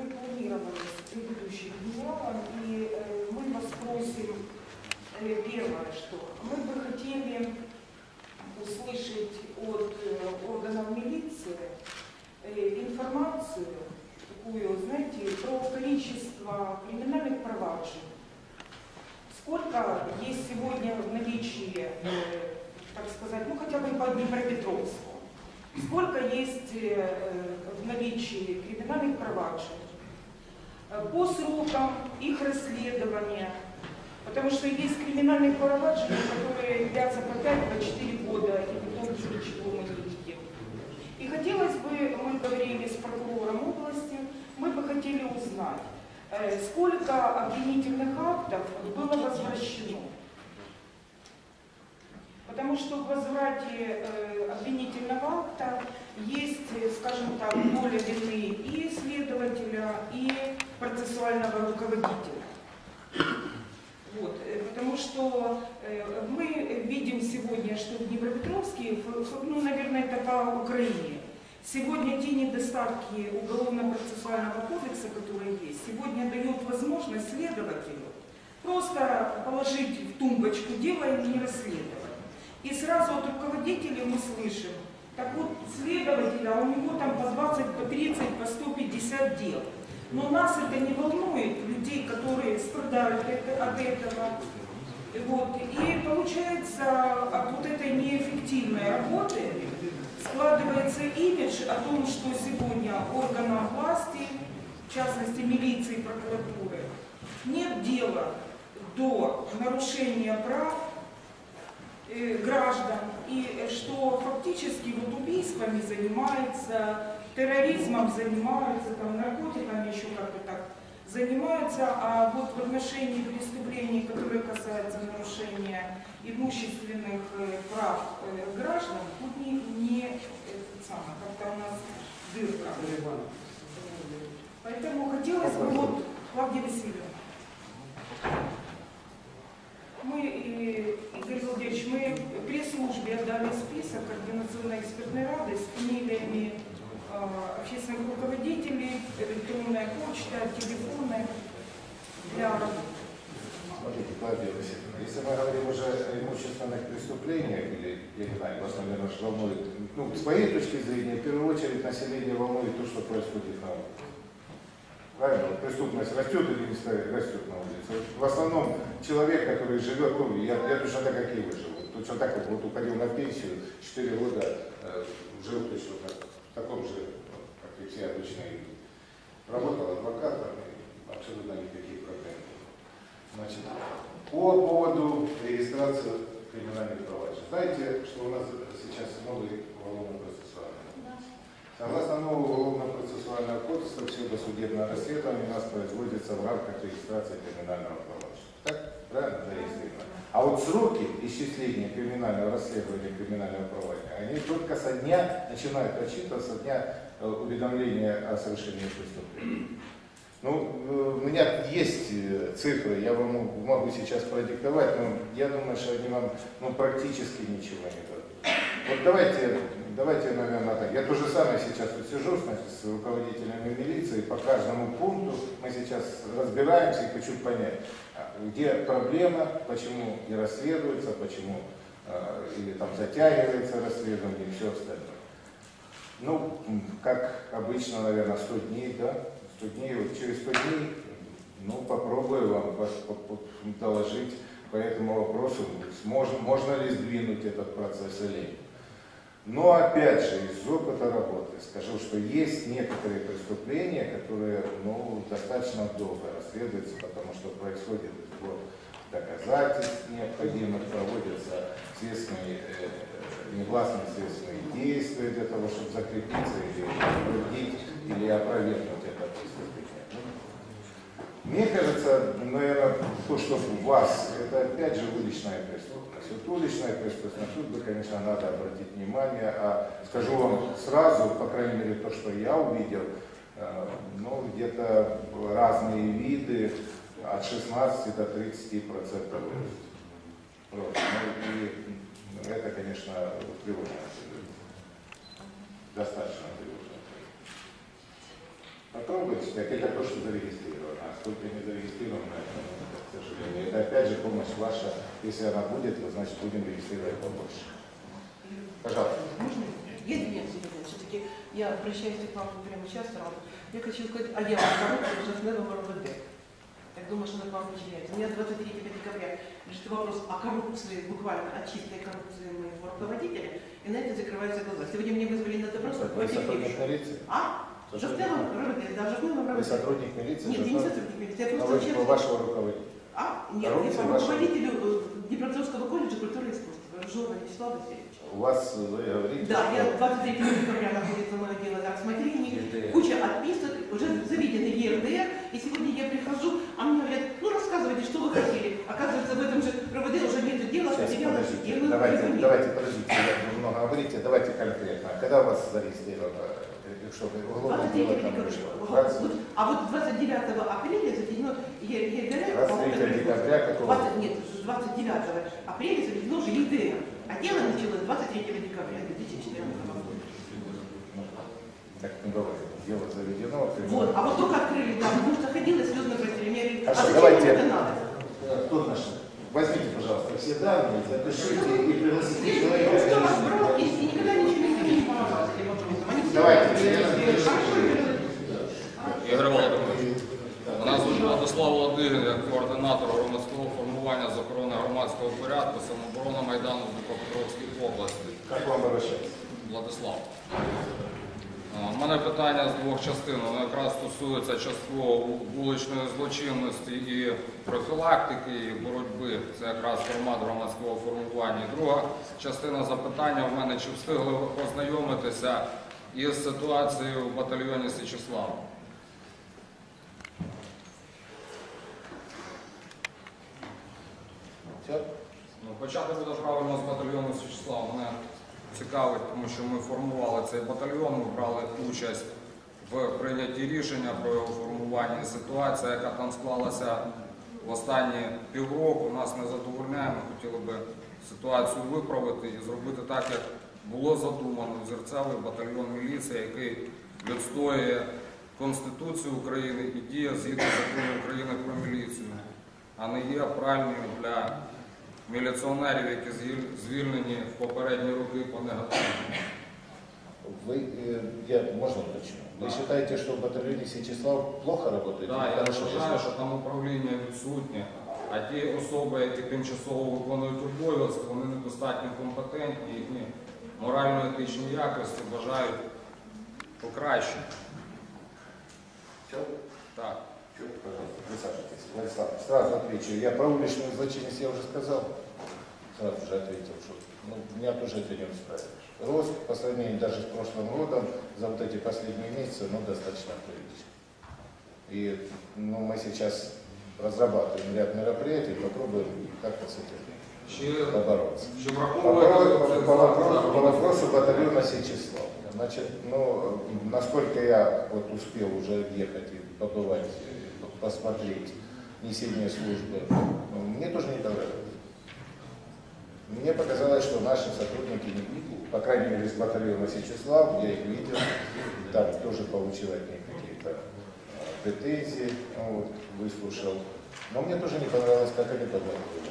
запланированы с предыдущим генералом, и мы вас просим, первое, что мы бы хотели услышать от органов милиции информацию, такую, знаете, про количество криминальных проваджений. Сколько есть сегодня в наличии, так сказать, ну хотя бы по Днепропетровску, сколько есть в наличии криминальных проваджений, по срокам их расследования, потому что есть криминальные проваджения, которые длятся по 5-4 года, и потом ничего мы не видим. И хотелось бы, мы говорили с прокурором области, мы бы хотели узнать, сколько обвинительных актов было возвращено. Потому что в возврате обвинительного акта есть, скажем так, доля вины и следователя, и процессуального руководителя. Вот, потому что мы видим сегодня, что в Днепропетровске, ну, наверное, это по Украине, сегодня те недостатки Уголовно-процессуального кодекса, которые есть, сегодня дают возможность следователю просто положить в тумбочку дело и не расследовать. И сразу от руководителя мы слышим, так вот следователя, у него там по 20, по 30, по 150 дел. Но нас это не волнует, людей, которые страдают от этого. Вот. И получается, от вот этой неэффективной работы складывается имидж о том, что сегодня органам власти, в частности милиции и прокуратуры, нет дела до нарушения прав граждан, и что фактически вот убийствами занимается, терроризмом занимаются, там, наркотиками еще как-то так занимаются, а вот в отношении преступлений, которые касаются нарушения имущественных прав граждан, тут не как-то у нас дырка. Поэтому хотелось бы, вот, Клавдия Васильевна, мы, Игорь Владимирович, мы пресс-службе отдали список Координационной экспертной рады с фамилиями общественных руководителей, электронная почта, телефоны для работы. Смотрите, Клавдия Васильевна, если мы говорим уже о имущественных преступлениях, или, я не знаю, вас, наверное, волнует, ну, с моей точки зрения, в первую очередь население волнует то, что происходит на улице. Правильно? Вот преступность растет или не растет на улице. В основном человек, который живет, ну, я точно так, как и вы живу. Точно так, как вот уходил на пенсию, 4 года жил точно так, в таком же, как и все обычные люди. Работал адвокатом, и абсолютно никаких проблем. Значит, по поводу регистрации криминальных проваджений. Знаете, что у нас сейчас новый уголовно-процессуальный? Согласно нового уголовно-процессуального кодекса, все досудебное расследование у нас производится в рамках регистрации криминального проваджения. Так? Правильно? Зарегистрировано. А вот сроки исчисления криминального расследования криминального проваджения, они только со дня начинают отчитываться, со дня уведомления о совершении преступления. Ну, у меня есть цифры, я вам могу сейчас продиктовать, но я думаю, что они вам практически ничего не дадут. Вот давайте, наверное, так. Я то же самое сейчас тут сижу с руководителями милиции, по каждому пункту мы сейчас разбираемся и хочу понять, где проблема, почему не расследуется, почему или там затягивается расследование и все остальное. Ну, как обычно, наверное, 100 дней, да? 100 дней, вот через 100 дней, ну, попробую вам доложить по этому вопросу, можно ли сдвинуть этот процесс или нет. Но опять же, из опыта работы скажу, что есть некоторые преступления, которые достаточно долго расследуются, потому что происходит сбор доказательств необходимых, проводятся негласные следственные действия для того, чтобы закрепиться или подтвердить, или опровергнуть это преступление. Мне кажется, наверное, то, что у вас, это опять же уличная преступность. Вот уличная преступность, тут бы, конечно, надо обратить внимание, а скажу вам сразу, по крайней мере, то, что я увидел, где-то разные виды от 16 до 30%. И это, конечно, тревожно. Достаточно тревожно. Попробуйте. работе, так это то, что зарегистрировано. А сколько не зарегистрировано, это, к сожалению. Это опять же помощь ваша. Если она будет, то значит будем регистрировать побольше. Пожалуйста. Можно? Все-таки я обращаюсь к вам прямо сейчас сразу. Я хочу сказать о коррупции в Жовтневом РОВД. Так думаю, что она к вам начинается. У меня 23 декабря лежит вопрос о коррупции, буквально о чистой коррупции моего руководителя, и на это закрываются глаза. Сегодня мне вызвали на допрос. Вы сотрудник милиции? А? В Жовтневом РОВД, да, в Жовтневом Вы РОВД. сотрудник милиции? Нет, я не сотрудник милиции, я А просто вы участник. по вашего руководителя? Нет, я по руководителю Днепропетровского колледжа культуры и искусства, Жорна Вячеслава Васильевича. У вас, вы говорите, Да, что... я 23 декабря находится мое дело на рассмотрении, куча отписок, уже заведены в ЕРДР, и сегодня я прихожу, а мне говорят, ну рассказывайте, что вы хотели. Оказывается, в этом же РОВД уже нет дела, Сейчас, потеряла подождите, давайте, подождите, вы много говорите, давайте конкретно. Когда у вас зарегистрировано, чтобы уголовное 23 дело там декабря. вышло? А вот 29 апреля заведено ЕРДР, 23 декабря какого? Нет, 29 апреля заведено уже ЕРДР, а дело началось 23 декабря 2014 года. Так не бывает. Дело заведено. Вот, а вот только открыли, да, потому что ходила слезно просили. Мне говорили, Хорошо, а зачем давайте. это надо? Кто наш? Возьмите, пожалуйста, все данные, запишите и пригласите Все человека. разброс, и никогда ничего не помогало с этим вопросом. Они все Давайте, Ігор Володимирович, мене звуть Владислав Ладигин, я координатор громадського формування з охорони громадського порядку, самооборона Майдану в Дніпропетровській області. Как вам обращаться? Владислав. У мене питання з двох частин. Воно якраз стосується частково вуличної злочинності і профілактики, і боротьби. Це якраз формат громадського формування. І друга частина запитання в мене, чи встигли ознайомитися із ситуацією в батальйоні Січеслав. Все? Почати буде правильно з батальйону Січеслав. Мене цікавить, тому що ми формували цей батальйон, ми брали участь в прийнятті рішення про його формування. Ситуація, яка там склалася в останні півроку, нас не задовольняє. Ми хотіли би ситуацію виправити і зробити так, як було задумано. Взірцевий батальйон міліції, який відстоює Конституцію України і діє згідно закону України про міліцію, а не є пральною для міліціонерів, які звільнені в попередні роки по негативному. Можно уточню? Вы считаете, что в батальоне Сечеслав плохо работает? Так, я вважаю, що там управління відсутнє, а ті особи, які тимчасово виконують обов'язки, вони недостатньо компетентні, їхні морально-етичні якості бажають покращення. Все? Так. Пожалуйста, присаживайтесь. Владислав, сразу отвечу. Я про уличную злочинность я уже сказал. Сразу же ответил, что меня тоже это не устраивает. Рост по сравнению даже с прошлым годом за вот эти последние месяцы, достаточно прилично. И мы сейчас разрабатываем ряд мероприятий, попробуем как-то с этим побороться. По вопросу батальона Сечеслав. Значит, насколько я успел уже ехать и побывать, посмотреть несение службы, мне тоже не понравилось. Мне показалось, что наши сотрудники, по крайней мере, из батальона Сечеслав, я их видел, там тоже получил от них какие-то претензии, выслушал. Но мне тоже не понравилось, как они подготовили.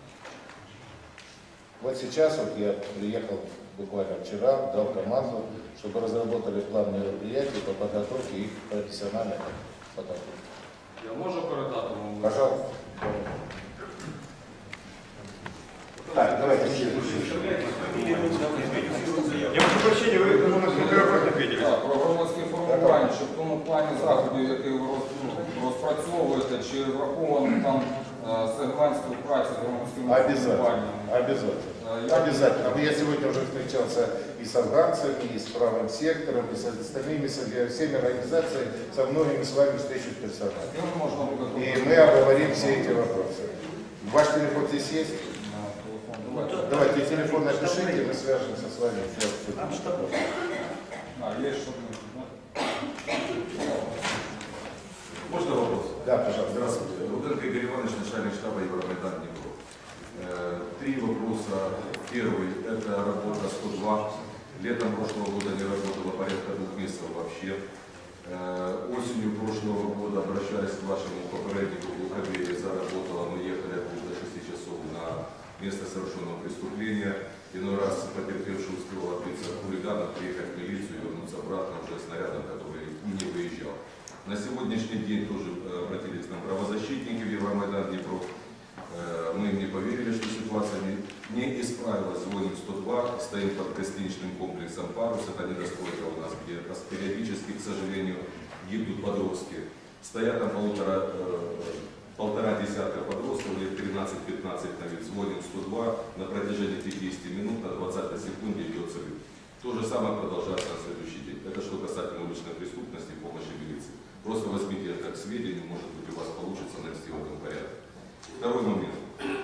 Вот сейчас я приехал буквально вчера, дал команду, чтобы разработали план мероприятий по подготовке их профессиональной подготовки. Я можу передати вам? Пожалуйста. Так, давайте. Я прошу прощения, вы у нас неправильно ответили. Так, про громадське формування, що в тому плані заходів, який ви розпрацьовуєте, чи враховано там сегмент співпраці з громадським формуванням? Обязательно. Обязательно. Я сегодня уже встречался и с афганцами, и с правым сектором, и с остальными, со всеми организациями, со многими с вами встречусь персонально. И мы обговорим все эти вопросы. Ваш телефон здесь есть? Давайте телефон напишите, мы свяжемся с вами. Есть что-то. Можно вопрос? Да, пожалуйста. Здравствуйте. Руденко Игорь Иванович, начальник штаба Евромайдан Днепро. Три вопроса. Первый – это работа 102. Летом прошлого года не работало порядка 2 месяцев вообще. Осенью прошлого года обращались к вашему попереднику в Лукавее, заработала, мы ехали до 6 часов на место совершенного преступления. Иной раз потерпевший успел отбиться от хулиганов, приехать в милицию и вернуться обратно уже снарядом, который и не выезжал. На сегодняшний день тоже обратились к нам правозащитники в Евромайдан Днепров. Мы им не поверили, что ситуация не исправилась. Звоним 102, стоим под гостиничным комплексом «Парус». Это недостройка у нас, где периодически, к сожалению, гибнут подростки. Стоят там полтора десятка подростков, лет 13-15 на вид. Звоним 102, на протяжении 50 минут, на 20 секунде идет салют. То же самое продолжается на следующий день. Это что касательно уличной преступности и помощи милиции. Просто возьмите это как сведение, может быть, у вас получится навести в этом порядке. Второй момент.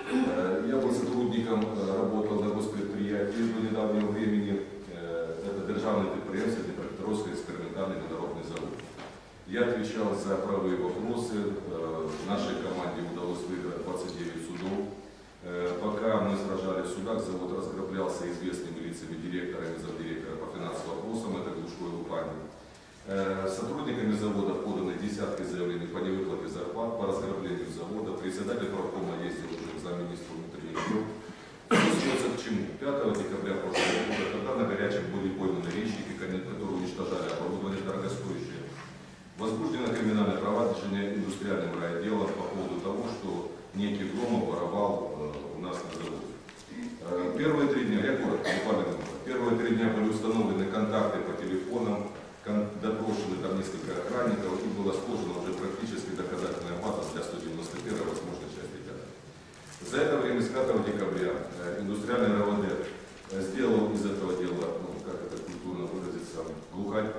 Я был сотрудником, работал на госпредприятии до недавнего времени. Это державный предприятие, Днепропетровский экспериментальный водородный завод. Я отвечал за правовые вопросы. Нашей команде удалось выиграть 29 судов. Пока мы сражали в судах, завод разграблялся известными лицами, директорами, замдиректора по финансовым вопросам, это Глушко и Лупанин. Сотрудниками завода поданы десятки заявлений по невыплате зарплат, по разграблению завода. Председатель правкома ездил уже к замминистру внутренних дел. Что сводится к чему? 5 декабря прошлого года, когда на горячем были пойманы речники, которые уничтожали оборудование дорогостоящее, возбуждено криминальное проваджение индустриальным райотделом по поводу того, что некий Громов воровал у нас на заводе. Первые 3 дня, я коротко, буквально минуту. Первые 3 дня были установлены контакты по телефонам, допрошены там несколько охранников, и была сложена уже практически доказательная база для 191 возможной части 5. За это время, с 5 декабря, индустриальный РОВД сделал из этого дела, как это культурно выразиться, глухарь.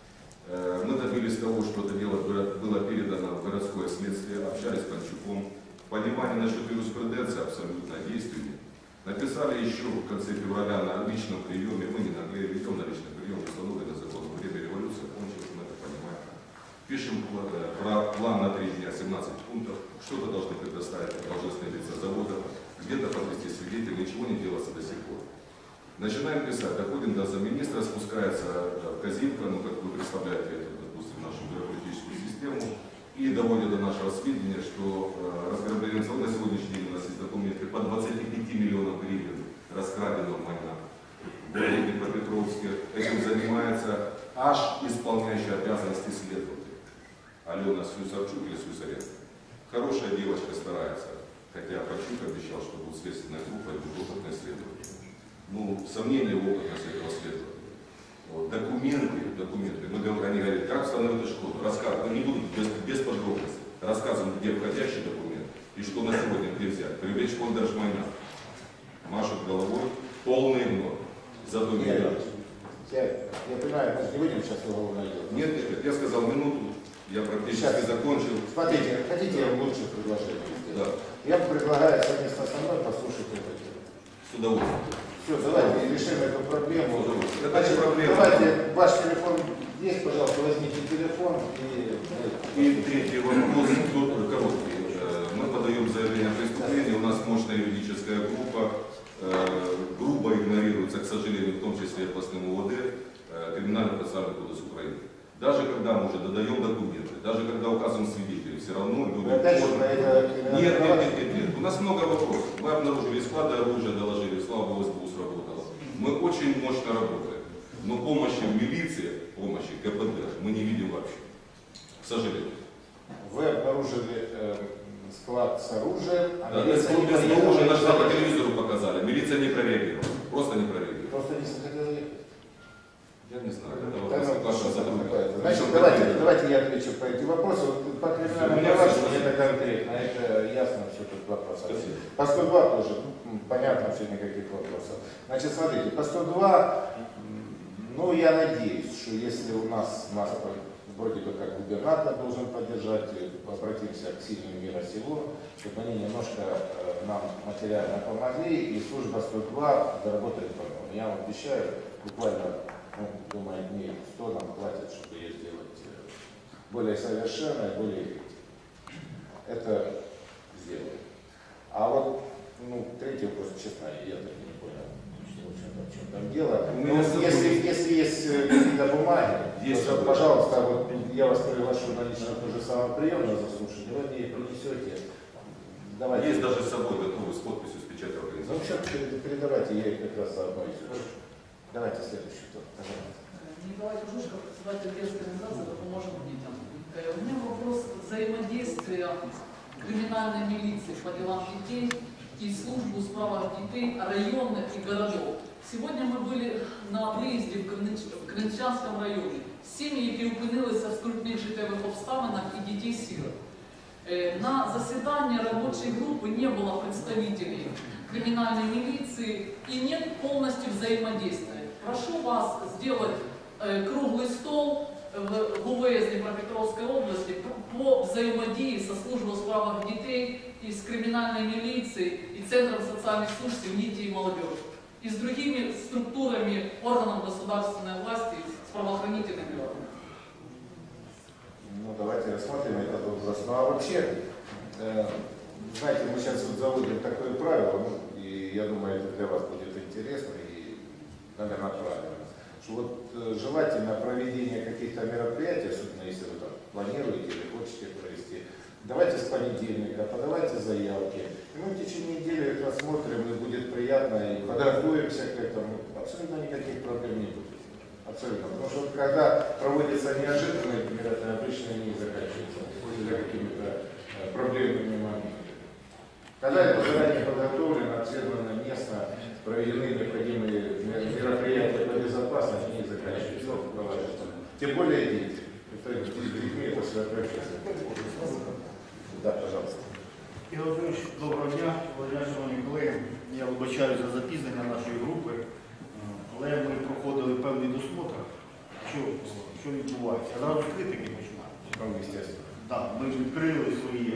Мы добились того, что это дело было передано в городское следствие, общались с Панчуком. Понимание насчет юриспруденции абсолютно действенное. Написали еще в конце февраля на личном приеме, мы не наглели, идем на личный прием, установленный закон. Время революции кончилось, мы это понимаем. Пишем план на 3 дня, 17 пунктов, что-то должны предоставить должностные лица завода, где-то подвести свидетелей, ничего не делается до сих пор. Начинаем писать, доходим до замминистра, спускается Козинка, как вы представляете, это, допустим, нашу бюрократическую систему, и доводит до нашего сведения, что разграбление завода на сегодняшний день у нас есть документы по 25 миллионов гривен раскрадено в майнах. В городе Днепропетровске этим занимается аж исполняющий обязанности следователя. Алена Слюсарчук или Слюсаренко. Хорошая девочка, старается, хотя Панчук обещал, что будет следственная группа и будет опытный следователь. Ну, сомнения в опытности этого следователя. Вот, документы, они говорят, как установить школу, рассказывают, не будут без подробностей, рассказывают, где входящий документ и что на сегодня где взять. Привлечь фонд Держмайна. Машут головой, полный игнор. Зато миллиард. Я понимаю, мы не будем сейчас уголовное дело. Нет, я сказал минуту, я практически закончил. Смотрите, хотите, я вам лучше предложение сделать? Да. Я предлагаю совместно со мной послушать это дело. С удовольствием. Все, давайте решим эту проблему. Это не проблема. Давайте, ваш телефон есть, пожалуйста, возьмите телефон. И третий вопрос, короткий. Мы подаем заявление о преступлении, у нас мощная юридическая группа, грубо игнорируется, к сожалению, в том числе и областным УВД, Криминально-процессуальный кодекс Украины. Даже когда мы уже додаем документы, даже когда указываем свидетелей, все равно люди... Нет. У нас много вопросов. Мы обнаружили склады оружия, доложили, слава богу, СБУ сработало. Мы очень мощно работаем. Но помощи в милиции, помощи КПД мы не видим вообще. К сожалению. Вы обнаружили склад с оружием, да, милиция не оружия, наш по телевизору показали. Милиция не прореагировала. Просто не прореагировала. Просто не захотела ехать? Я не знаю. Это вопрос Значит, давайте я отвечу по этим вопросам. По криминальному проваджению это конкретно, это ясно все тут вопрос. По 102 тоже, понятно, все никаких вопросов. Значит, смотрите, по 102, ну я надеюсь, что если у нас вроде бы как губернатор должен поддержать, обратимся к сильным мира сего, чтобы они немножко нам материально помогли, и служба 102 заработает по-новому. Я вам обещаю, буквально, думаю, дней 100 нам хватит, чтобы ее сделать более совершенной, более эффективной. Это сделаем. А вот, третий вопрос, честно, я так и не понял, в чем там дело. Если есть какие-то бумаги, Есть. Пожалуйста, вот я вас приглашу на лично то же самое приемное заслушание, вы мне принесете. Давайте. Есть даже с собой готовы с подписью, с печатью Ну, организации. что, передавайте, я их как раз заодно изучу. Давайте следующий тур, пожалуйста. Николай Кужушко, председатель детской организации «Поможем детям». У меня вопрос взаимодействия криминальной милиции по делам детей и службы у справах детей районных и городов. Сегодня мы были на виїзді в Криничанському районі. Сім'ї, які опинилися в скрутних життєвих обставинах і дітей-сирот. На заседании рабочей группы не было представителей криминальной милиции и нет полностью взаимодействия. Прошу вас сделать круглый стол в УВС Днепропетровской области по взаимодействию со службой о справах детей и с криминальной милицией и Центром социальных служб «Семьи и молодежи» и с другими структурами органов государственной власти, с правоохранительными органами. Ну, давайте рассмотрим этот вопрос. Ну, а вообще, знаете, мы сейчас вот заводим такое правило, ну, и я думаю, это для вас будет интересно и, наверное, правильно, что вот желательно проведение каких-то мероприятий, особенно если вы там планируете или хотите провести, давайте с понедельника, подавайте заявки, и мы в течение недели их рассмотрим, и будет приятно, и подготовимся к этому, абсолютно никаких проблем не будет. Абсолютно. Потому что когда проводятся неожиданные мероприятия, обычно они не заканчиваются какими-то проблемными моментами. Когда это заранее подготовлено, обследовано место, проведены необходимые мероприятия по безопасности, они не заканчиваются положительно. Тем более дети. Это с детьми, это святое чувство. Да, пожалуйста. Ігор Володимирович, доброго дня, шановні колеги. Я вибачаю за запізнення нашої групи, але ми проходили певний досмотр, що відбувається. Одразу з критики починаємо. Ну, естественно. Так, ми відкрили свої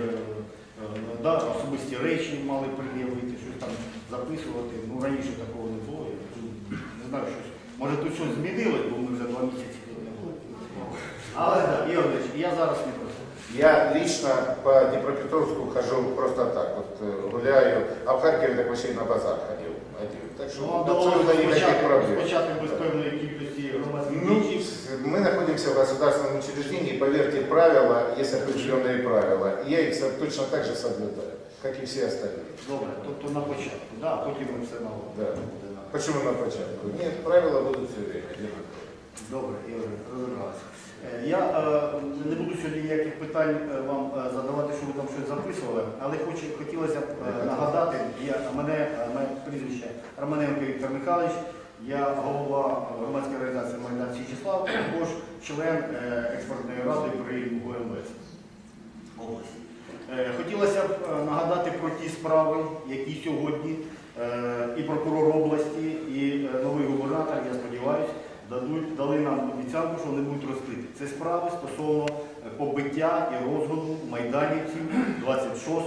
особисті речі, мали пред'явити, щось там записувати. Ну, раніше такого не було. Не знаю, щось. Може тут щось змінилось, бо ми вже 2 місяці тут не були. Але так, Ігор Володимирович, я зараз не прошу. Я лично по Днепропетровску хожу просто так, вот гуляю, а в Харькове так вообще и на базар ходил один. Так что абсолютно никаких проблем. Почати без певної кількості громадських Ну, дій. мы находимся в государственном учреждении, поверьте, правила, есть определенные правила. И я их точно так же соблюдаю, как и все остальные. Добре, тобто на початку, да, а потім ми все Да. налагодимо. Почему на початку? Нет, правила будут все время. Добре, Ігор, розібралися. Я не буду сьогодні ніяких питань вам задавати, що ви там щось записували, але хотілося б нагадати, моє прізвище Романенко Віктор Михайлович, я голова громадської організації «Майдан Січеслав», також член експертної ради при ГУМВС області. Хотілося б нагадати про ті справи, які сьогодні і прокурор області, і новий губернатор, я сподіваюся, дали нам обіцянку, що вони будуть розкриті. Це справи стосовно побиття і розгону майданівців 26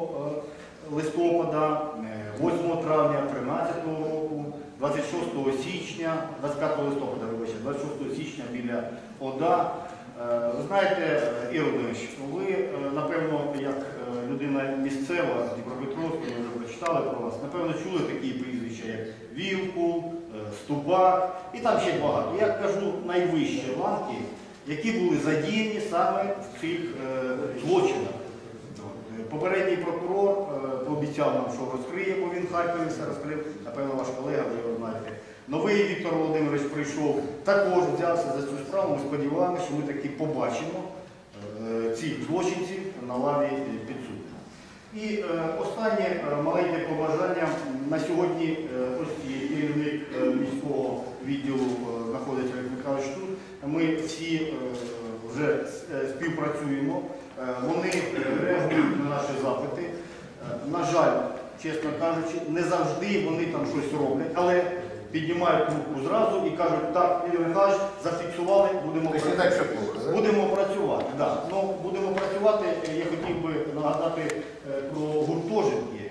листопада, 8 травня 2013 року, 26 січня, 25 листопада, 26 січня біля ОДА. Ви знаєте, Ігор Володимирович, ви, напевно, як людина місцева з Дніпропетровська, ви вже прочитали про вас, напевно, чули такі прізвища, як Вілкул, Ступак і там ще багато. Я кажу найвищі ланки, які були задіяні саме в цих злочинах. Попередній прокурор пообіцяв нам, що розкриє, бо він в Харкові все розкрив, напевно, ваш колега, ви його знаєте. Новий Віктор Володимирович прийшов, також взявся за цю справу. Ми сподіваємося, що ми таки побачимо цих злочинців на лаві підсудних. І останнє маленьке побажання. На сьогодні ось і керівник міського відділу знаходиться, як Михайлович, тут. Ми всі вже співпрацюємо. Вони реагують на наші запити. На жаль, чесно кажучи, не завжди вони там щось роблять, але піднімають трубку зразу і кажуть, так, Ігор Михайлович, зафіксували, будемо працювати. Будемо працювати, да. Ну, будемо працювати. Я хотів би нагадати про гуртожитки.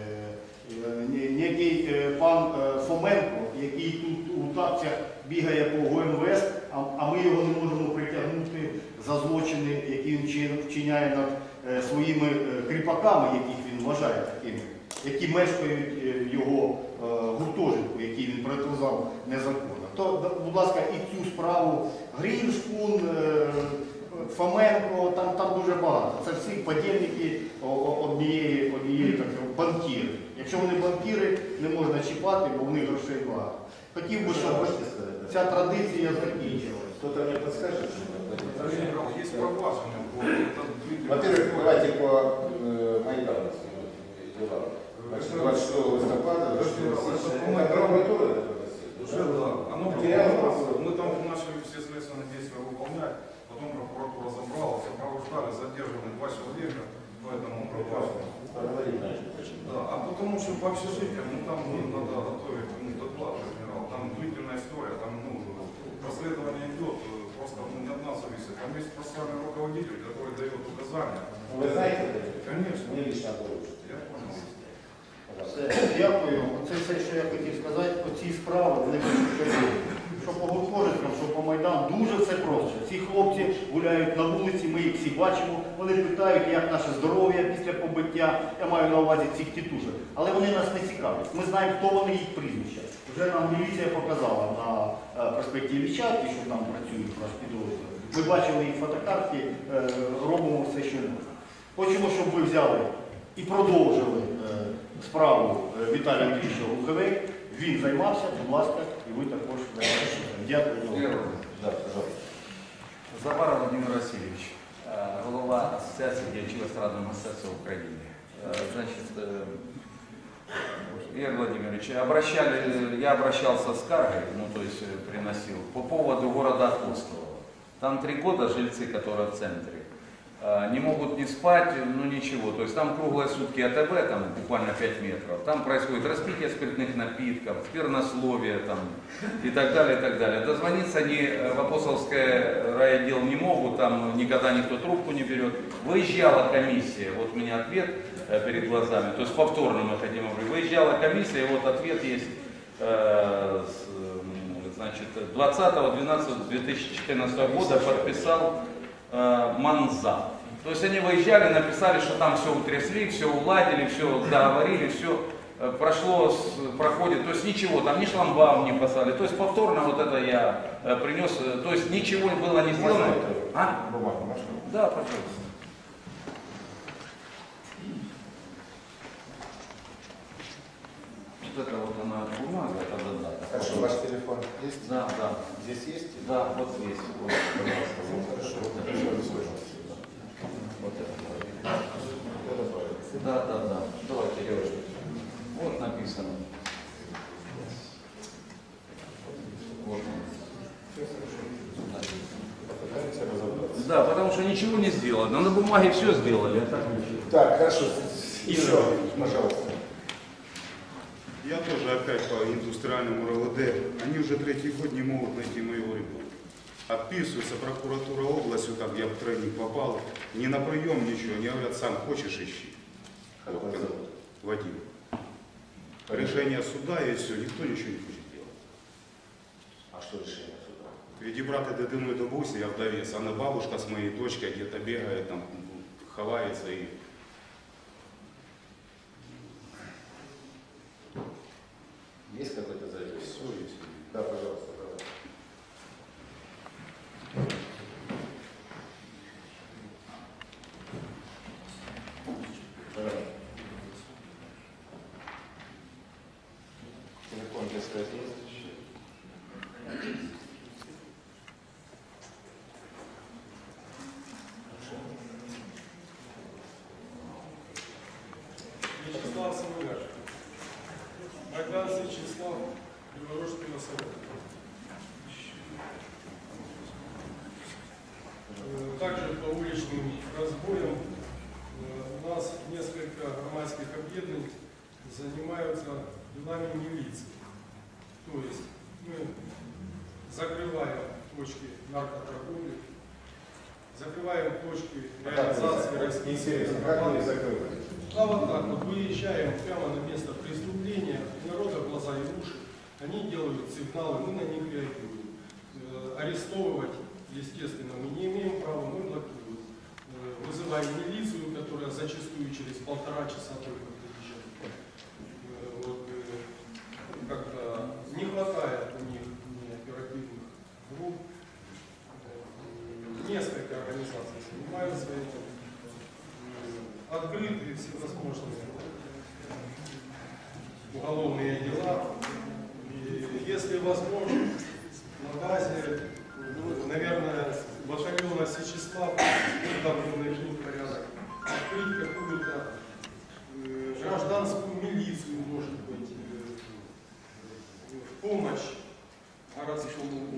Некий пан Фоменко, який тут у тапцях бігає по ГУМВС, а ми його не можемо притягнути за злочини, які він вчиняє над своїми кріпаками, яких він вважає такими, які мешкають в його гуртожитку, який він приватизував незаконно. То, будь ласка, і цю справу Гріншпун, Фоменко, там дуже багато. Це всі подільники однієї так сказати, банкіри. Якщо вони банкіри, не можна чіпати, бо в них грошей багато. Хотів би, щоб ця традиція закінчилась. Кто-то мне подскажет? Есть права. Во-первых, давайте по майдановским делам. Значит, 26 листопада, это прокуратура это Мы там начали все следственные действия выполнять, потом прокуратура забрала, сопровождали, задержаны 2 человека, поэтому мы пропали. Да, а потому что по общежитиям, там надо готовить доклад, генерал, там длительная история, там расследование идет, просто не от нас зависит. Там есть процессуальный руководитель, который дает указания. Вы знаете? Конечно. Мне лично дороже. Я понял. Все, дякую. Це все, що я хотів сказати. Оці справи, вони кажуть, що по гуртожиткам, що по Майдану, дуже все просто. Ці хлопці гуляють на вулиці, ми їх всі бачимо, вони питають, як наше здоров'я після побиття, я маю на увазі цих тітушок. Але вони нас не цікавлять. Ми знаємо, хто вони, їх прізвища. Вже нам міліція показала на проспекті Ілліча, ті, що там працюють наш підрозділ. Ми бачили їх фотокартки, робимо все, що можна. Хочемо, щоб ви взяли і продовжили справу Віталія Андрійовича Луховик. Він займався, будь ласка, і ви також займаєтеся. Дякую. Да, пожалуйста. Завара Владимир Васильевич, голова Ассоциации діячів эстрадной ассоциации в Украине. Значит, Игорь Владимирович, я обращался с каргой, ну то есть приносил, по поводу города Апостолова. Там 3 года жильцы, которые в центре, не могут не спать, ну ничего. То есть там круглые сутки АТБ, там буквально 5 метров. Там происходит распитие спиртных напитков, сквернословие там, и так далее, и так далее. Дозвониться они в Апостоловское райотдел не могут, там никогда никто трубку не берет. Выезжала комиссия, вот у меня ответ перед глазами, то есть повторно мы хотим говорить. Выезжала комиссия, вот ответ есть, значит, 20.12.2014 года подписал Манза. То есть они выезжали, написали, что там все утрясли, все уладили, все договорили, все проходит. То есть ничего, там ни шламбаум не послали. То есть повторно вот это я принес. То есть ничего было не сделано. А? Бумагу можно? Да, пожалуйста. Вот это вот она бумага, это дата. Хорошо, ваш телефон есть? Да, да. Здесь есть? Да, вот здесь. Вот, пожалуйста. Хорошо. Вот это. Да. Давайте, девушка. Вот написано. Вот. Да, потому что ничего не сделано. На бумаге все сделали. Так, хорошо. Еще, пожалуйста. Я тоже опять по индустриальному РЛД. Они уже 3-й год не могут найти моего ребенка. Отписывается прокуратура области, как я в тренинг попал. Не на прием, ничего. Они говорят, сам хочешь, ищи. Как вас зовут? Вадим. Решение суда и все, никто ничего не хочет делать. А что решение суда? Відібрати дитину до бусі, я вдовец. Она бабушка с моей дочкой где-то бегает, там, ховается и... Есть какой-то заявление? Все есть. Да, пожалуйста. Телефон для связи есть? Вячеслав Самуляш. Майдан Вячеслав, Криворожский Носорог. Также по уличным разбоям у нас несколько громадских объединений занимаются делами милиции. То есть мы закрываем точки наркоторговли, закрываем точки реализации Интересно, как вы их закрываете? А вот так вот выезжаем прямо на место преступления, у народа глаза и уши, они делают сигналы, мы на них реагируем. Арестовывать, естественно, мы не имеем права, мы блокируем. Вызываем милицию, которая зачастую через 1,5 часа только приезжает. Как-то не хватает открыты всевозможные уголовные дела. И если возможно, на базе, наверное, батальона Сечеслав, там нужен порядок, открыть какую-то гражданскую милицию, может быть, в помощь городскому.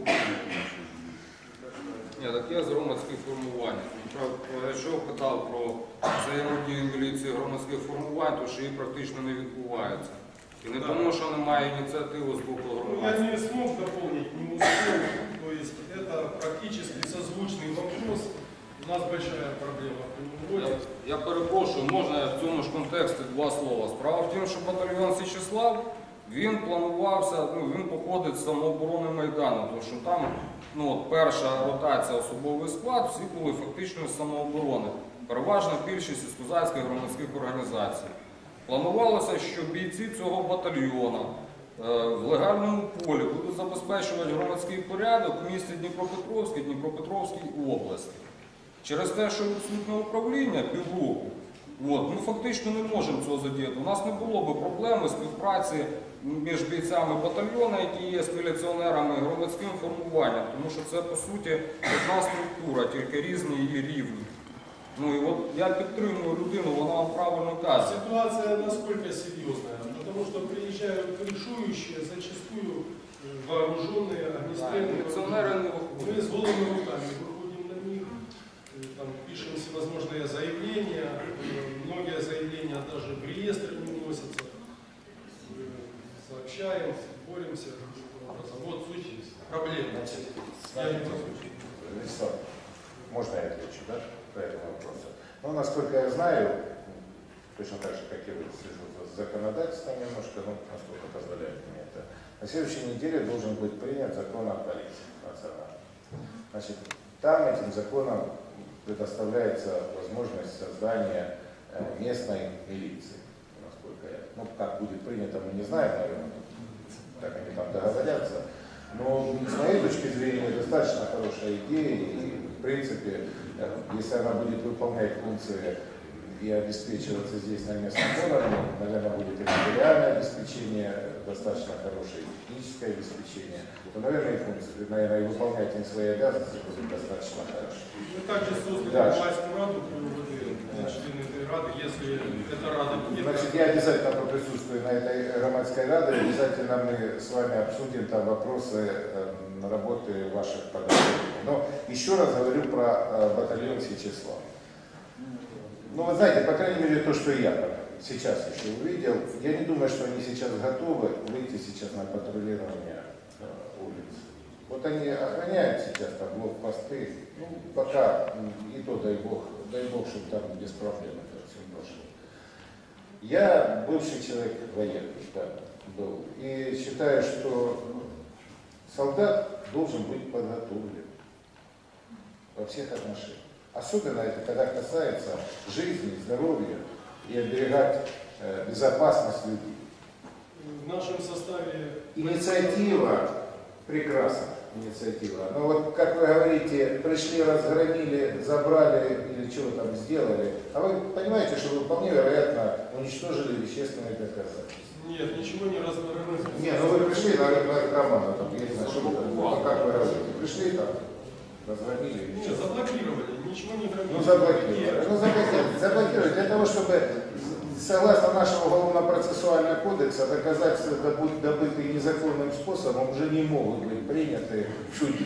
Ні, так я з громадських формувань. Якщо питав про взаємодію міліції громадських формувань, то що її практично не відбувається. І не тому, що немає ініціативи з боку Я громадських. не смог дополнить, не успел. То есть это практически созвучный вопрос. У нас большая проблема. Я перепрошую, можна я в цьому ж контексті два слова. Справа в тім, що батальйон Січеслав, він планувався, він походить з самооборони Майдану, тому що там перша ротація особовий склад, всі були фактично з самооборони. Переважна більшість із козацьких громадських організацій. Планувалося, що бійці цього батальйону в легальному полі будуть забезпечувати громадський порядок в місті Дніпропетровській, Дніпропетровській області. Через те, що відсутнє управління півроку, ми фактично не можемо цього задіяти. У нас не було б проблеми співпраці між бійцями батальйону, які є міліціонерами і громадським формуванням, тому що це, по суті, одна структура, тільки різні її рівні. І от я підтримую людину, вона вам правильно каже. Ситуация насколько серьезная, потому что приезжают крышующие, зачастую вооруженные, огнестрельные. Мы с голыми руками выходим на них, там, пишем всевозможные заявления, многие заявления даже в реестр не вносятся, сообщаем, боремся. Вот суть проблемы. Вячеслав, можно я отвечу, да, по этому вопросу? Ну, насколько я знаю, точно так же, как и вы, слежу за законодательством немножко, насколько позволяет мне это. На следующей неделе должен быть принят закон о полиции национальной. Значит, там этим законом предоставляется возможность создания местной милиции, насколько я. Как будет принято, мы не знаем, наверное, как они там договорятся. Но с моей точки зрения достаточно хорошая идея, и в принципе, если она будет выполнять функции и обеспечиваться здесь на местном уровне, наверное, будет и материальное обеспечение, достаточно хорошее техническое обеспечение, то, наверное, и функции, наверное, и выполнять им свои обязанности будет достаточно хорошо. Мы также создали властную раду при УВД, члены этой рады, если эта рада будет... Значит, я обязательно поприсутствую на этой громадской раде, обязательно мы с вами обсудим там вопросы работы ваших подразделений. Но еще раз говорю про батальон Сечеслав. Вы знаете, по крайней мере, то, что я сейчас еще увидел, я не думаю, что они сейчас готовы выйти сейчас на патрулирование улиц. Вот они охраняют сейчас там блокпосты, пока и то, дай бог, чтобы там без проблем это все прошло. Я бывший человек военный, да, был, и считаю, что солдат должен быть подготовлен во всех отношениях. Особенно это когда касается жизни, здоровья и оберегать безопасность людей. В нашем составе... Инициатива прекрасна, инициатива. Но вот, как вы говорите, пришли, разгромили, забрали или чего там сделали, а вы понимаете, что вы вполне вероятно уничтожили вещественные доказательства. Нет, ничего не разгромили. Нет, вы пришли на Романа, там, я не знаю, что вы, как вы говорите, пришли там, разгромили. Нет, заблокировали, ничего не громили. Заблокировали для того, чтобы, согласно нашего уголовно-процессуального кодекса, доказательства, добытые незаконным способом, уже не могут быть приняты в суде.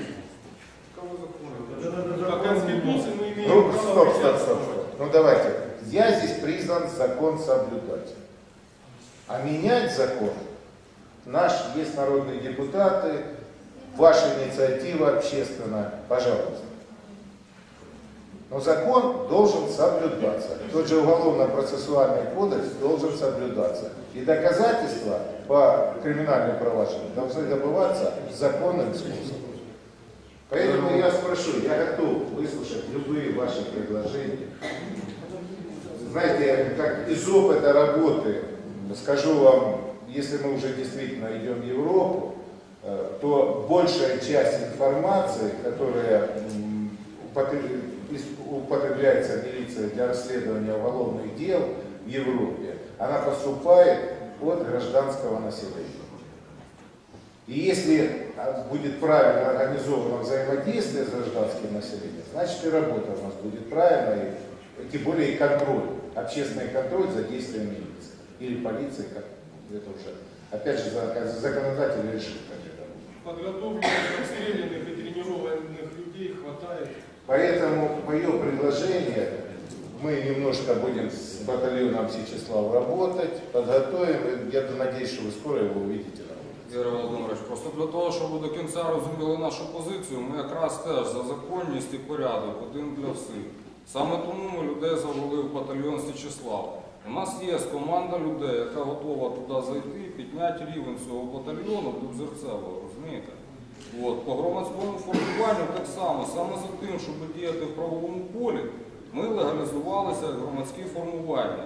По Конституции мы имеем право... Стоп. Давайте. Я здесь признан закон соблюдать. А менять закон есть народные депутаты, ваша инициатива общественная, пожалуйста. Но закон должен соблюдаться. Тот же уголовно-процессуальный кодекс должен соблюдаться. И доказательства по криминальным проваджениям должны добываться законным способом. Поэтому я спрошу, я готов выслушать любые ваши предложения. Знаете, как из опыта работы, скажу вам, если мы уже действительно идем в Европу, то большая часть информации, которая употребляется милиция для расследования уголовных дел в Европе, она поступает от гражданского населения. И если будет правильно организовано взаимодействие с гражданским населением, значит и работа у нас будет правильной, тем более и контроль, общественный контроль за действием милиции или полиции, как это уже, опять же, законодатель решит, как это будет. Подготовленных, расстрелянных и тренированных людей хватает. Поэтому мое предложение, мы немножко будем с батальоном Сечеслав работать, подготовим, я надеюсь, що ви скоро його увидите. Ігор Володимирович, просто для того, щоб ви до кінця розуміли нашу позицію, ми якраз теж за законність і порядок, один для всіх. Саме тому ми людей завели в батальйон Січеслав. У нас є команда людей, яка готова туди зайти, підняти рівень цього батальйону до Взірцевого, розумієте? От. По громадському формуванню так само, саме за тим, щоб діяти в правовому полі, ми легалізувалися як громадські формування.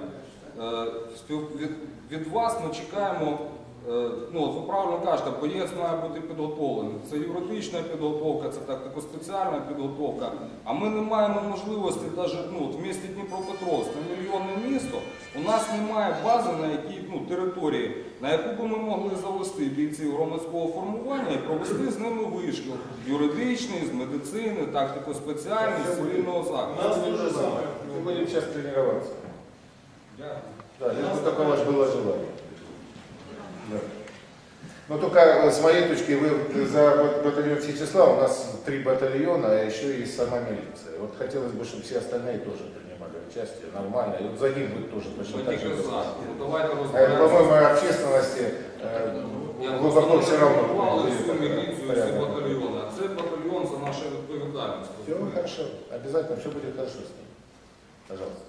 Від вас ми чекаємо, ну, от ви правильно кажете, боєць має бути підготовлений. Це юридична підготовка, це тактико-спеціальна підготовка. А ми не маємо можливості, навіть в місті Дніпропетровськ, на мільйонне місто, у нас немає бази на якій території, на яку би ми могли завести бійців громадського формування і провести з ними вишкіл. Юридичний, з медицини, тактико-спеціальний, з цивільного захисту. Нас те же самое. Мы будем сейчас тренироваться. Дякую. Да, это только ваше было желание. Да. Но только с моей точки, вы за батальон Сечеслав, у нас 3 батальона, а еще и сама милиция. Вот хотелось бы, чтобы все остальные тоже принимали участие, нормально. И вот за них будет тоже точно так же. По-моему, общественности глубоко все равно. Всю міліцію, всі батальйони. А це батальйон за нашу відповідальність. Все хорошо, обязательно все будет хорошо с ним. Пожалуйста.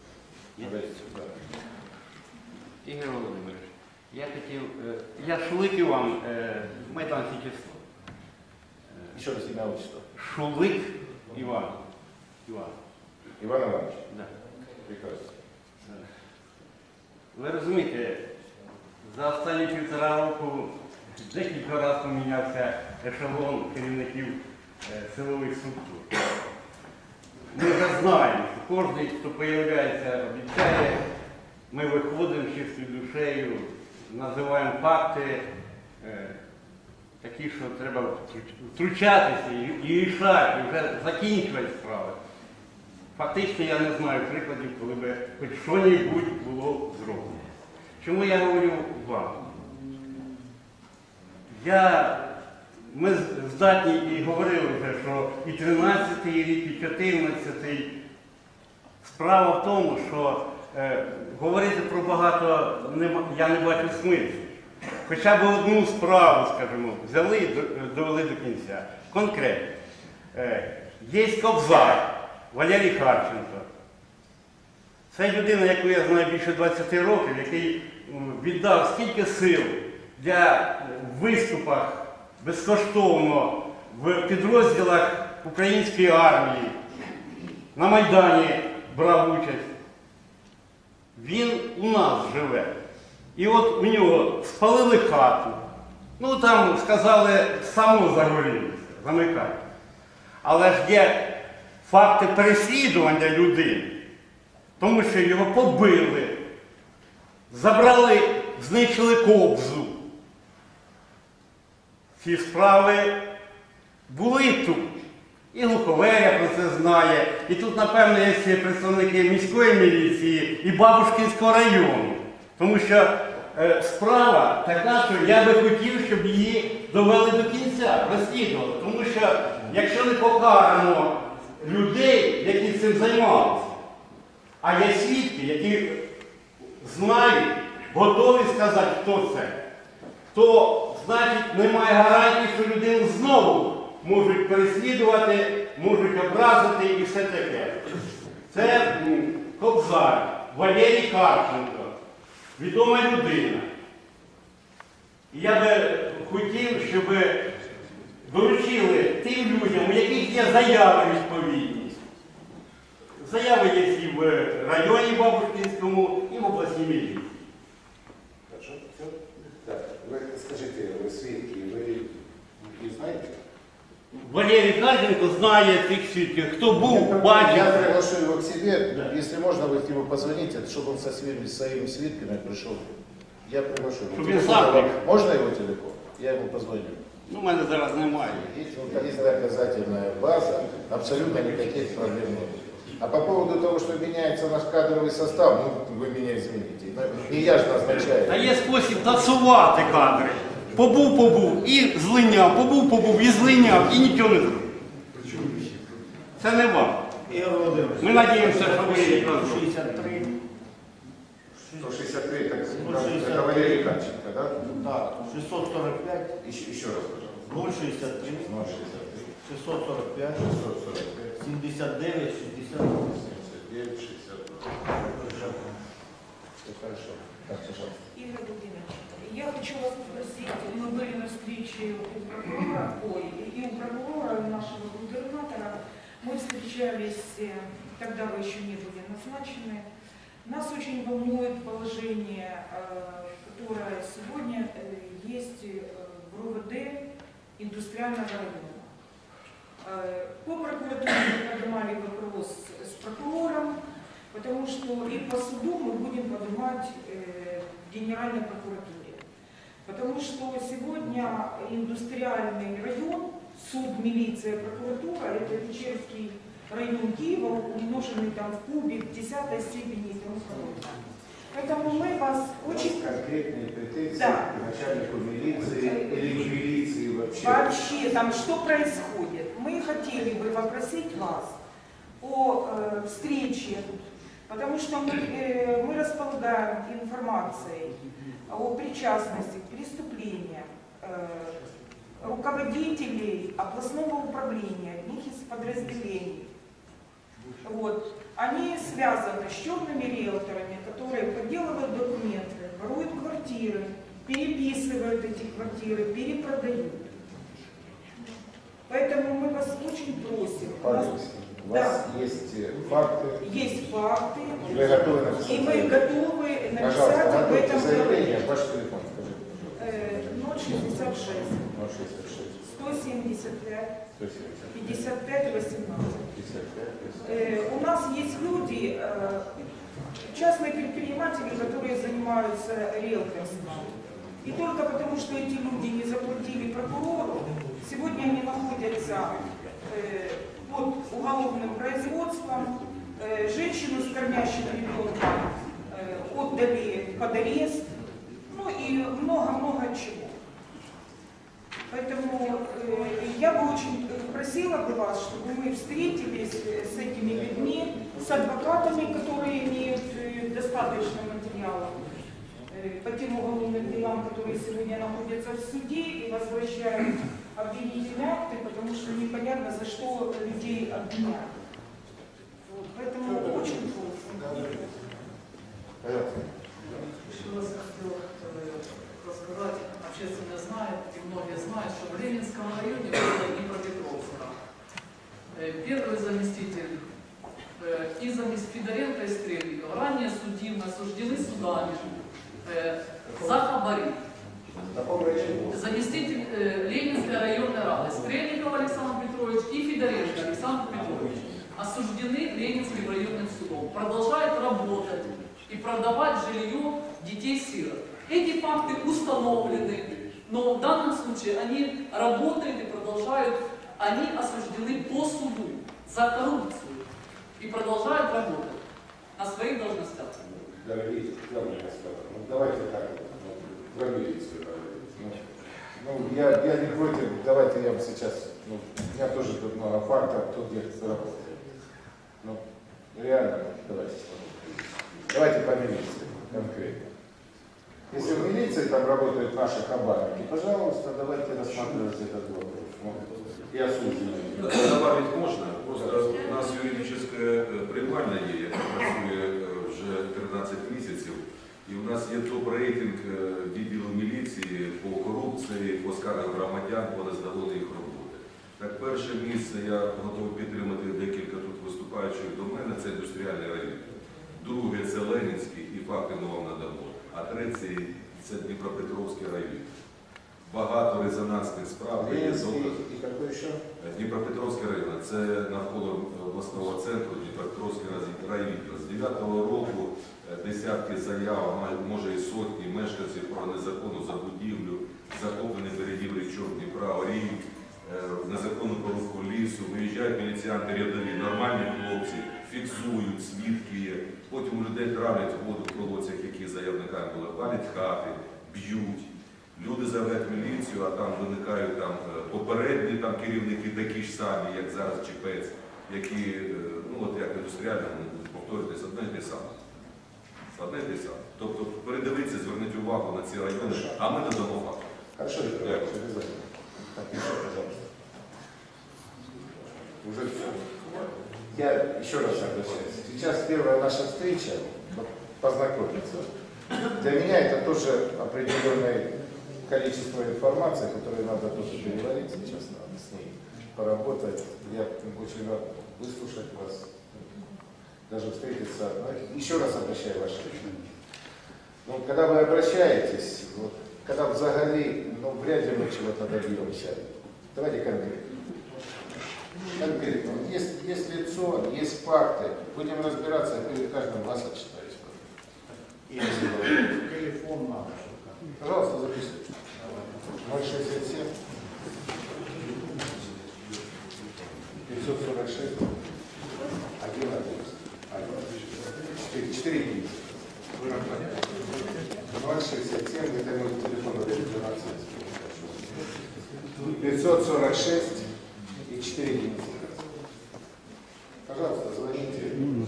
Ігор Володимирович, я хотів, я Шулик Іван, Майдан Січеслав. Еще раз имя, отчество. Шулик Іван. Иван Иванович. Да. Прекрасно. Ви розумієте, за останні 1,5 року декілька разів помінявся ешелон керівників силових структур. Ми вже знаємо, що кожен, хто з'являється, обіцяє, ми виходимо з чистою душею, називаємо факти такі, що треба втручатися і рішати, і вже закінчувати справи. Фактично я не знаю прикладів, коли б хоч що-небудь було зроблено. Чому я говорю вам? Ми здатні і говорили вже, що і 13-й рік, і 14-й. Справа в тому, що говорити про багато я не бачу смислу. Хоча б одну справу, скажімо, взяли і довели до кінця. Конкретно. Є Кобзар Валерій Харченко. Це людина, яку я знаю більше 20 років, який віддав стільки сил для виступах безкоштовно в підрозділах української армії, на Майдані брав участь. Він у нас живе. І от у нього спалили хату. Ну там сказали, само загорілося, замикати. Але ж є факти переслідування людини, тому що його побили, забрали, знищили Кобзу. Ці справи були тут. І Луковеря про це знає. І тут, напевно, є представники міської міліції і Бабушкінського району. Тому що справа така, що я би хотів, щоб її довели до кінця, розслідували. Тому що якщо не покарано людей, які цим займалися, а є свідки, які знають, готові сказати, хто це, то, значить, немає гарантії, що людину знову можуть переслідувати, можуть образити і все таке. Це Кобзар, Валерій Харченко, відома людина. І я би хотів, щоб доручили тим людям, у яких є заяви відповідні. Заяви є і в районі Бабушкінському, і в обласній міліції. Хорошо, все? Так, вы скажите, вы свидетели, вы знаете? Валерій Кальченко знає цих свідків, хто був, бачив. Я приглашу его к себе, если можно, вы к нему позвоните, чтобы он со своими свитками пришел. Я приглашу его. Чтобы он сам. Можно его телефон? Я ему позвоню. Ну, в мене зараз немає. Есть доказательная база, абсолютно никаких проблем нет. А по поводу того, что меняется наш кадровый состав, ну, вы меня извините, не я же назначаю. Та є спосіб тасувати кадри. Побув і злиняв, побув і злиняв, і нічого не зробив. Це не вам. Ігор Володимирович, Ми надіємося, що ви якраз 63. 163, так, это Валерий Кальченко, да? Так, 645, Еще раз, пожалуйста. 063, 063, 645, 645, 79, 60. 79, 62. Хорошо. Так, пожалуйста. Игорь Владимирович, я хочу вас попросить, мы были на встрече у прокурора, и у прокурора, и у нашего губернатора. Мы встречались, тогда вы еще не были назначены. Нас очень волнует положение, которое сегодня есть в РУВД индустриального района. По прокуратуре мы поднимали вопрос с прокурором, потому что и по суду мы будем поднимать в Генеральной прокуратуре. Потому что сегодня индустриальный район, суд, милиция, прокуратура, это Печерский район Киева, умноженный там в кубе, в 10-й степени и тому подобное. Поэтому мы вас очень... Конкретные претензии Да. к начальнику милиции или к милиции вообще. Вообще, там что происходит? Мы хотели бы попросить вас о встрече, потому что мы располагаем информацией о причастности к преступлениям руководителей областного управления, одних из подразделений. Вот. Они связаны с черными риэлторами, которые подделывают документы, воруют квартиры, переписывают эти квартиры, перепродают. Поэтому мы вас очень просим. У вас есть факты? Есть факты. Вы готовы написать? И мы готовы написать Пожалуйста, об готовьте этом заявление. говорить. Ваш телефон, скажите. 066 066 175 170 55 18. 55. У нас есть люди, частные предприниматели, которые занимаются риэлторством. И только потому, что эти люди не заплатили прокурору, сегодня они находятся под уголовным производством. Женщину с кормящим ребенком отдали под арест. Ну и много-много чего. Поэтому я бы очень просила бы вас, чтобы мы встретились с этими людьми, с адвокатами, которые имеют достаточно материалов по тем уголовным делам, которые сегодня находятся в суде и возвращают обвинительные акты, потому что непонятно, за что людей обвиняют. Вот, поэтому очень просим. Еще раз хотел рассказать, общественные знают, и многие знают, что в Ленинском районе города Днепропетровска первый заместитель и заместитель Федоренко и Стрельников ранее судимы, осуждены судами за хабари. Заместитель Ленинской районной рады Стрельников Александр Петрович и Федоренко Александр Петрович осуждены Ленинским районным судом. Продолжают работать и продавать жилье детей-сирот. Эти факты установлены, но в данном случае они работают и продолжают, они осуждены по суду за коррупцию и продолжают работать на своих должностях. Дорогие господа, ну давайте так, про милицию. Я не против, давайте я вам сейчас, у меня тоже тут много фактов, тут где-то работает. Ну, реально, давайте по милиции конкретно. Если в милиции там работают наши хабарники, пожалуйста, давайте рассматривать этот вопрос. И осужденные. Добавить можно, просто у нас юридическое приймальне є, яка працює вже 13 місяців, і у нас є топ-рейтинг відділу міліції по корупції, по скаргам громадян, по незадоволенню їх роботи. Так, перше місце, я готовий підтримати декілька тут виступаючих до мене, це індустріальний район. Друге – це Ленінський, і факти ми вам надамо. А третій – це Дніпропетровський район. багато резонансних справ. И какой еще? Дніпропетровський район, це навколо обласного центру Дніпропетровський райвідділ. З 9-го року десятки заяв, може і сотні мешканців про незаконну забудівлю, захоплений берегів річок Дніпра, Орів, незаконну порубку лісу, виїжджають міліціянти рядові, нормальні хлопці, фіксують, свідки є. Потім у людей травлять воду в колодцях, які заявниками були, палять хати, б'ють. Люди заявляють в міліцію, а там виникають попередні керівники такі ж самі, як зараз Чепець, які, як індустріально, повторюйтесь, одне й те саме. Одне й те саме. Тобто передивіться, зверніть увагу на ці райони, а ми надамо факт. Хорошо, обязательно. Так, еще, пожалуйста. Уже все. Я еще раз обращаюсь. Сейчас первая наша встреча, познакомиться. Для меня это тоже определенное количество информации, которое надо тоже переварить, сейчас надо с ней поработать. Я очень рад выслушать вас, даже встретиться. Еще раз обращаю ваше внимание. Когда вы обращаетесь, когда взагалі, вряд ли мы чего-то добьемся. Давайте конкретно. Конкретно. Есть лицо, есть факты. Будем разбираться, я перед каждым вас отчитаюсь. Телефон надо. Пожалуйста, записывайте. 067 546 4 единицы. 067, это мой телефон, 546 и 4 единицы. Пожалуйста, звоните.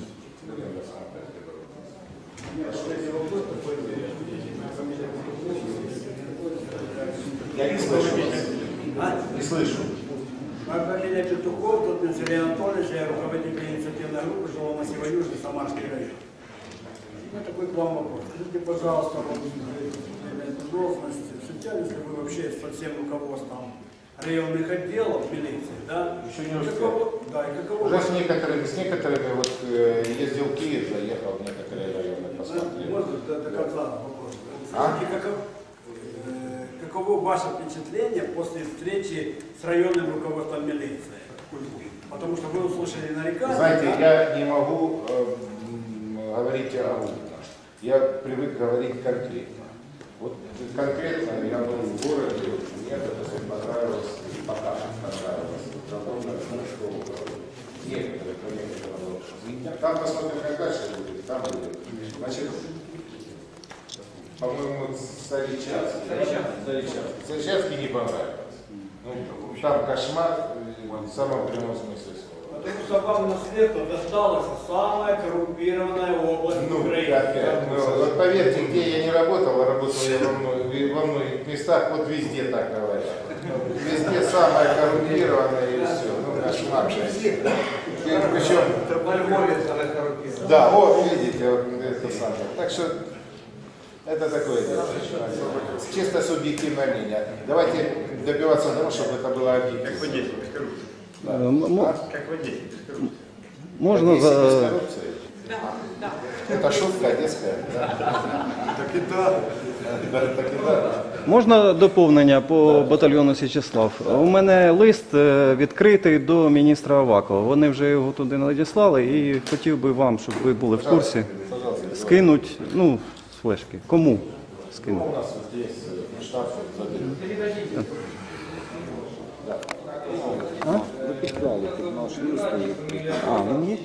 Я не слышу вас. Не слышу. Моя фамилия Петухов, тут Сергей Анатольевич, я руководитель инициативной группы жилого массива Южный, Самарский район. У меня такой к вам вопрос. Скажите, пожалуйста, должность, встречались ли вы вообще со всем руководством районных отделов милиции, да? Еще не успел. Да, и каково... Уже с некоторыми ездил в Киев, заехал в некоторые районы, посмотрел. Можно до конца вопрос? Скажите, каково ваше впечатление после встречи с районным руководством милиции? Потому что вы услышали нарекания. Знаете, я не могу говорить огульно. Я привык говорить конкретно. Вот конкретно я был в городе, мне это понравилось, пока понравилось. Некоторые проекты. Там посмотрим, как дальше будет, там будет. Значит, по-моему, Заречанский не понравилось. Там кошмар в самом прямом смысле слова. Потому что вам наследство досталась самая коррумпированная область Украины. Вот поверьте, где я не работал, а работал я во многих местах, вот везде так говорят. Везде самое коррумпированное и все. Кошмар. Причем... Да, вот видите, это самое. Так что это такое дело. Чисто субъективное мнение. Давайте добиваться того, чтобы это было объективно. Как вы действуете? Как вы действуете? Можно за... Да, да. Это шутка одесская. Так и да. Так і да. Можна доповнення по батальйону Січеслав? У мене лист відкритий до міністра Авакова. Вони вже його туди надіслали і хотів би вам, щоб ви були в курсі, скинуть, з флешки. Кому скинуть? У нас здесь штаб заберет. Він є?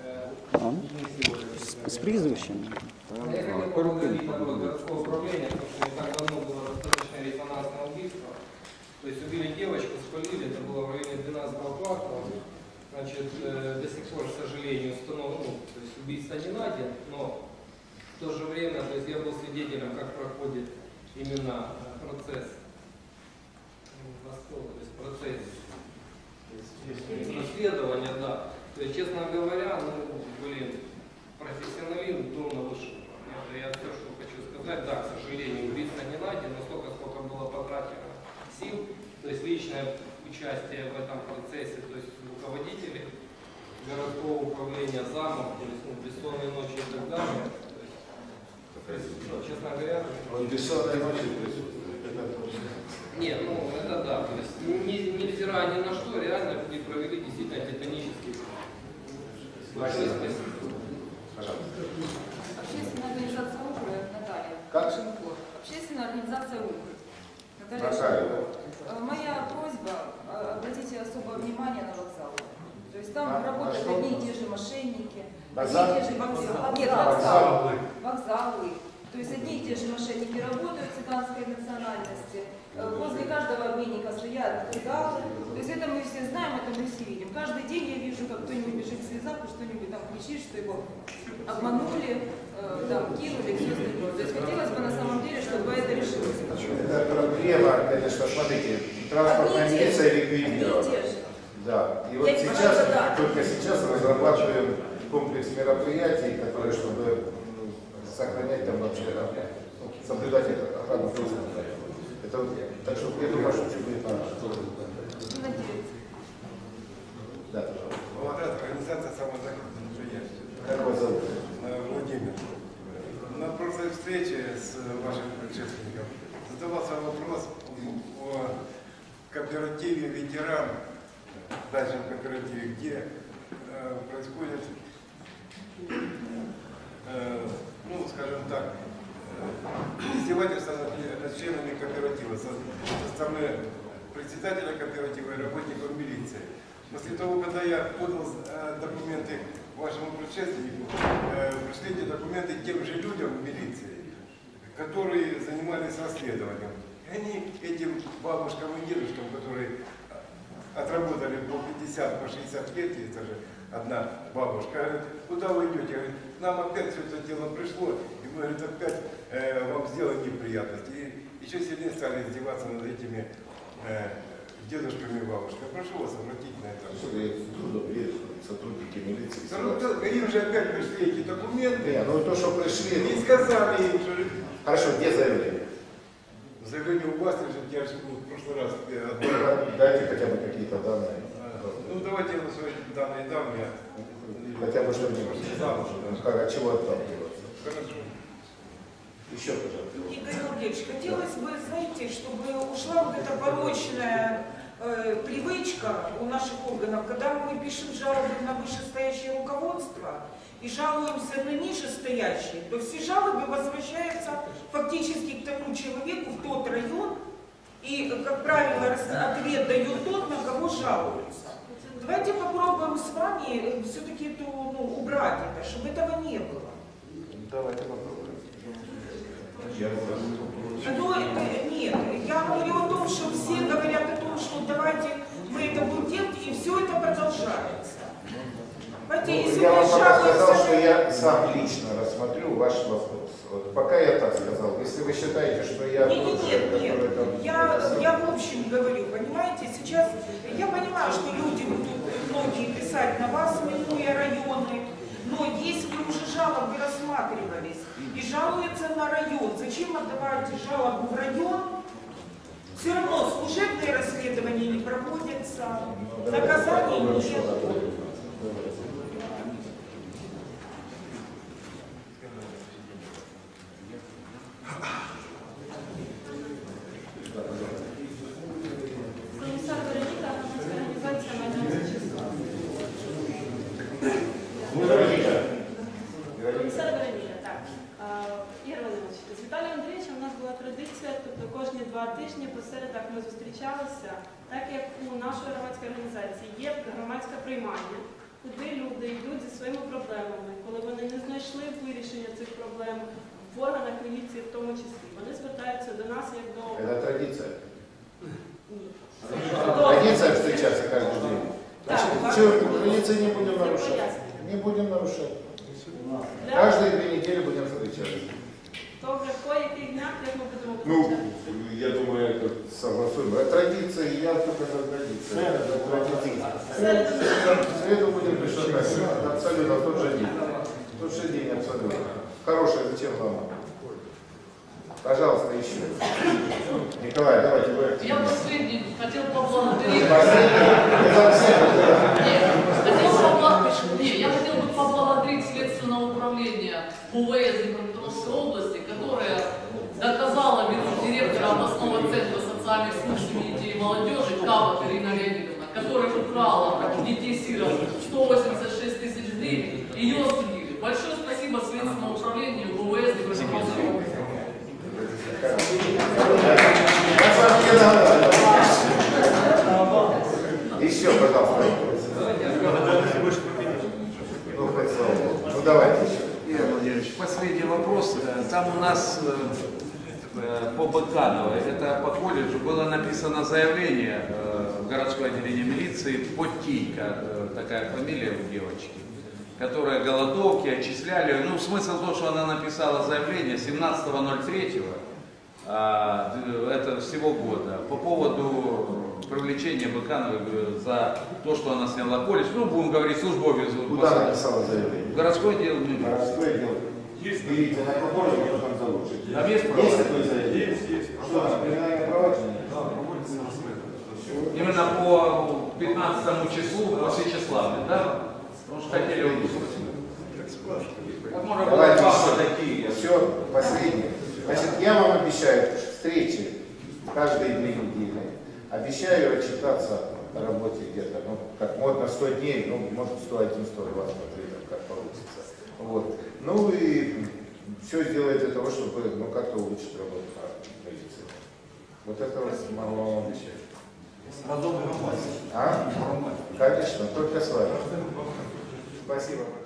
З прізвищем? Городского управления, потому что не так давно было достаточно резонансное убийство. То есть убили девочку, спалили, это было в районе 12-го квартала. Значит, до сих пор, к сожалению, установлено, то есть убийство не найдено, но в то же время, то есть я был свидетелем, как проходит именно процесс раскола, то есть процесс расследования, да. То есть, честно говоря, профессионализм до на высшем. Я все, что хочу сказать, да, к сожалению, убийство не найдено, настолько, сколько было потрачено сил, то есть личное участие в этом процессе, то есть руководители городского управления, замов, то есть бессонные ночи и так далее. То есть, честно говоря, Он бессонной ночи присутствует. Нет, ну это да. То есть невзирая ни на что, реально люди провели действительно титанический. Большое спасибо. Общественная организация УКР, Наталья. Как? Общественная организация УКР. Наталья. Моя просьба, обратите особое внимание на вокзалы. То есть там работают что? одни и те же мошенники, Вокзал? одни и те же вокзалы. Нет, вокзалы. То есть одни и те же мошенники работают цыганской национальности. Возле каждого обменника стоят бригады. То есть это мы все знаем, это мы все видим. Каждый день я вижу, как кто-нибудь бежит в слезах, и что-нибудь там кричит, что его обманули, там кинули, все остальное. То есть хотелось бы на самом деле, чтобы это решилось. Это проблема, конечно, смотрите, транспортная милиция ликвидирована. Да. И вот сейчас, только сейчас разрабатываем комплекс мероприятий, которые, чтобы сохранять там вообще, соблюдать охрану транспорта. Это, так что я думаю, что будет надо. Да, пожалуйста. Молодая организация самозахиста предприятия. Как вас зовут? Владимир. На прошлой встрече с вашим предшественником задавался вопрос о кооперативе «Ветеран», дачном кооперативе, где происходит, ну, скажем так, издевательство над членами кооператива со стороны председателя кооператива и работников милиции. После того, когда я подал документы вашему предшественнику, пришли эти документы тем же людям в милиции, которые занимались расследованием. И они этим бабушкам и дедушкам, которые отработали по 50, по 60 лет, это же одна бабушка, говорит, куда вы идете? Говорит, нам опять все это дело пришло, и мы, говорит, опять вам сделали неприятности. И еще сильнее стали издеваться над этими дедушками и бабушками. Прошу вас обратить на это. Сотрудники милиции. Им же опять пришли эти документы. Не, ну то, что пришли. И сказали им, что... Хорошо, где заявление? Заявление у вас лежит, я же в прошлый раз... Дайте хотя бы какие-то данные. Ну давайте я назову данные давние. Хотя бы что-нибудь. Как, от чего отталкиваться? Хорошо. Еще, пожалуйста. Игорь Владимирович, хотелось бы, знаете, чтобы ушла вот эта порочная привычка у наших органов, когда мы пишем жалобы на вышестоящее руководство и жалуемся на нижестоящие, то все жалобы возвращаются фактически к тому человеку в тот район, и, как правило, ответ дает тот, на кого жалуются. Давайте попробуем с вами все-таки это, убрать это, чтобы этого не было. Давайте попробуем. Но нет, я говорю о том, что все говорят о том, что давайте мы это будем делать, и все это продолжается. Понимаете, Я вам пока сказал, что я сам лично рассмотрю ваш вопрос. Вот пока я так сказал. Если вы считаете, что я... Нет. Я в общем говорю, понимаете, сейчас я понимаю, что люди будут многие писать на вас, минуя районы, но если уже жалобы рассматривались и жалуются на район, зачем отдавать жалобу в район? Все равно служебные расследования не проводятся, наказаний нет. Комисар Вероніка, так. Ігор Володимирович, з Віталієм Андрійовичем у нас була традиція, тобто кожні 2 тижні по середах ми зустрічалися, так як у нашої громадської організації є громадська приймальня, куди люди йдуть зі своїми проблемами. Коли вони не знайшли вирішення цих проблем в органах міліції в тому числі, вони звертаються до нас як до... Это традиция. Ні. Традиция встречаться каждый день. Значит, традиции не будем нарушать. Не будем нарушать. Каждые 2 недели будем встречаться. Добре, по яких днях, як ми будемо Ну, визначати? я думаю, это согласуемо. Традиция, я только за традицией. В среду будем решать. Абсолютно в тот же день. В тот же день абсолютно. Хорошее зачем вам? Пожалуйста, еще. Николай, давайте вы. Я последний хотел поблагодарить. Я хотел бы поблагодарить Следственное управление УВС Днепропетровской области, которое доказало вину директора областного центра социальных служб молодежи Кава Ирина Леонидовна, которая украла у детей-сирот 186 тысяч гривен, ее осудили. Большое спасибо Следственному управлению ВВС Днепропетровской области. Еще, пожалуйста. Ну давайте еще. Игорь Владимирович, последний вопрос. Там у нас по Бакановой, это по колледжу, было написано заявление в городское отделение милиции Потейко, такая фамилия у девочки, которая голодовки отчисляли. Ну, смысл в том, что она написала заявление 17.03, это всего года, по поводу привлечения Бакановой за то, что она сняла колледж. Ну, будем говорить, службовец. Куда написала заявление? Городской отдел. Городской отдел. Берите на какой потом заложите. Там есть право? Есть такое заявление? Что там, криминальное право? Именно по 15 числу, по Сечеславле, да? Потому что хотели убить. Давайте такие. Все, последнее. Значит, я вам обещаю встречи каждые 2 недели. Обещаю отчитаться о работе где-то, ну, как модно, 100 дней, ну, может 101, 120, как получится. Вот. Ну и все сделать для того, чтобы, ну, как-то улучшить работу полиции. Вот это вот могу вам обещать. А? Конечно, только с вами. Спасибо.